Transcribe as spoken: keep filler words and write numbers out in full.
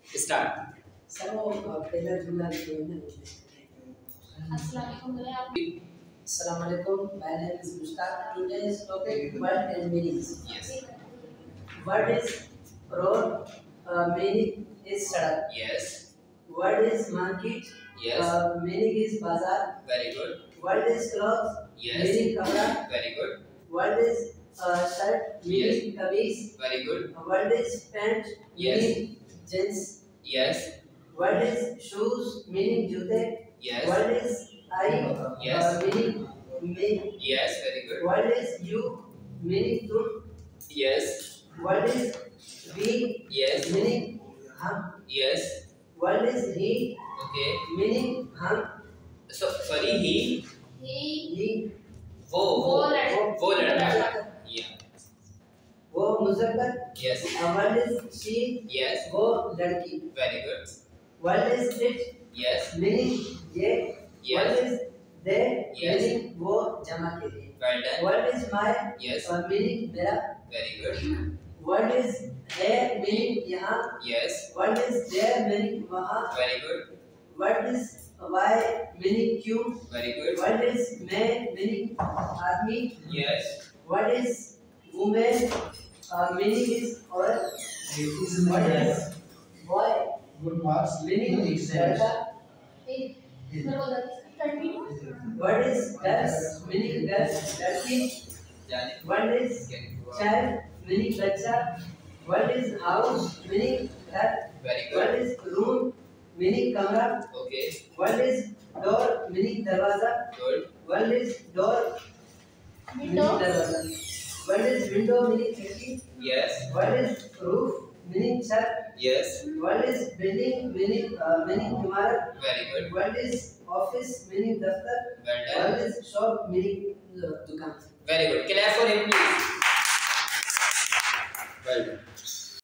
Start. Sir वो पहला जुमला लिखो ना। अस्सलाम वालेकुम बोले आप। Assalamu alaikum. My name is Mushtaq. Today's topic word and meanings. Yes. Word is road. Uh, meaning is sadak. Yes. Word is market. Yes. Uh, meaning is bazaar. Very good. Word is clothes. Yes. Meaning kapda. Very good. Word is uh, shirt. Meaning Yes. kameez. Very good. Word is pant. Yes. Meaning jeans. Yes. Word is shoes. Meaning jute. Yes. Word is I. Yes. Uh, meaning me. Yes. Very good. Word is you. Meaning तुम. Yes. Word is we. Yes. Meaning हम. Yes. Word is he. Okay. Meaning हम. So sorry. He. he he. वो वो लड़का वो लड़का. Yeah. वो मुज़क्कर. Yes. Uh, word is she. Yes. वो लड़की. Very good. Word is it. Yes. Meaning ये. Yes. Word is they. Yes. Meaning वो जमा के लिए. Well done. Word is my. Yes. Uh, meaning मेरा. Very good. Word is है. Meaning यहाँ. Yes. Word is there. Meaning वहाँ. Very good. Word is why. Meaning क्यों. Very good. Word is मैं. Meaning आदमी. Yes. Word is woman. Uh, meaning is औरत. Word is boy. Good marks. Meaning लड़का. एक मैं बोल रहा था continue Word is girls. Meaning girls. लड़की. Word is child. Meaning बच्चा. Word is house. Meaning घर. Very Word good. is room. Meaning कमरा. Okay. Word is door. Meaning दरवाजा. Good. Word is door. Window Meaning दरवाजा. Word is window. Meaning खिड़की. Yes. Word is roof. Meaning छत. Yes. Word is building. Meaning uh, meaning इमारत. Very good. Word is office. Meaning दफ्तर. Well done. Word is shop. Meaning uh, दुकान. Very good. Clap for him, please.